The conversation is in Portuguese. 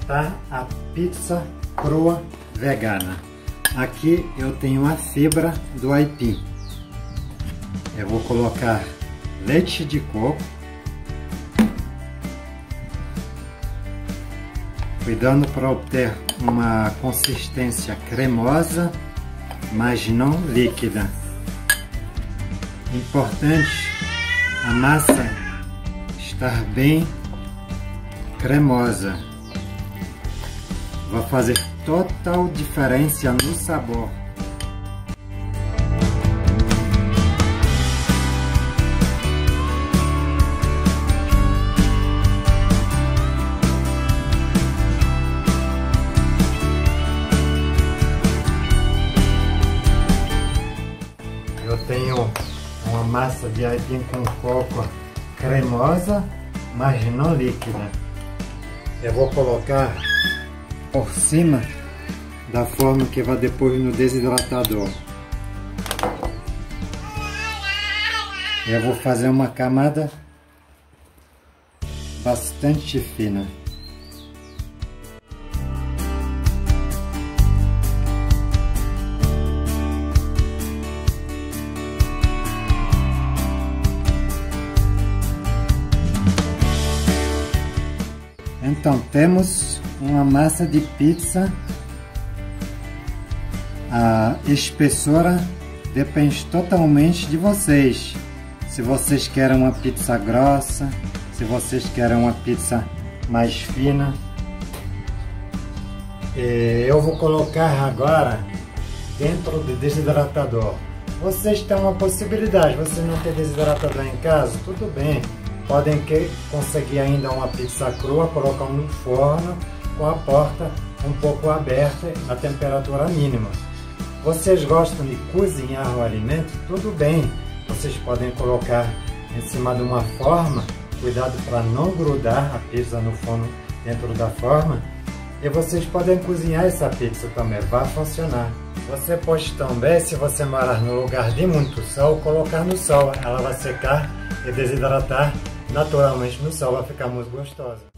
apresentar a pizza crua vegana. Aqui eu tenho a fibra do aipim. Eu vou colocar leite de coco, cuidando para obter uma consistência cremosa, mas não líquida. Importante a massa estar bem cremosa. Vai fazer total diferença no sabor. Eu tenho uma massa de aipim com coco cremosa, mas não líquida. Eu vou colocar por cima da forma que vai depois no desidratador. Eu vou fazer uma camada bastante fina. Então temos uma massa de pizza. A espessura depende totalmente de vocês. Se vocês querem uma pizza grossa, se vocês querem uma pizza mais fina. Eu vou colocar agora dentro do desidratador. Vocês têm uma possibilidade, você não tem desidratador em casa? Tudo bem. Podem conseguir ainda uma pizza crua, colocar no forno com a porta um pouco aberta a temperatura mínima. Vocês gostam de cozinhar o alimento? Tudo bem, vocês podem colocar em cima de uma forma, cuidado para não grudar a pizza no forno dentro da forma, e vocês podem cozinhar essa pizza também, vai funcionar. Você pode também, se você morar no lugar de muito sol, colocar no sol, ela vai secar e desidratar naturalmente no sol, vai ficar muito gostosa.